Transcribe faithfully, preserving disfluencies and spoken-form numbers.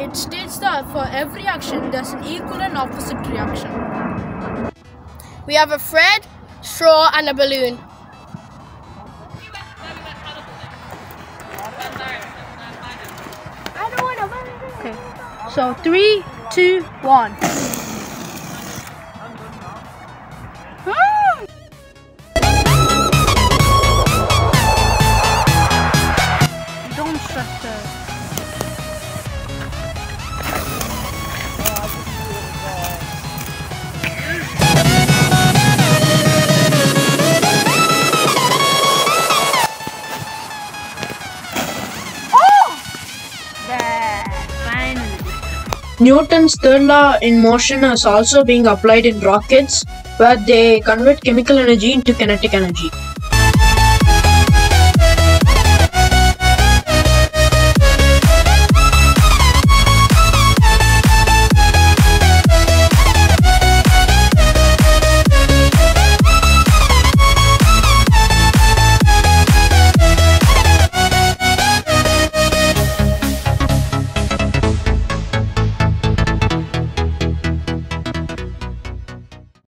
It states that for every action, there's an equal and opposite reaction. We have a thread, straw, and a balloon. Okay. So three, two, one. Don't stress her. Newton's third law in motion is also being applied in rockets, where they convert chemical energy into kinetic energy.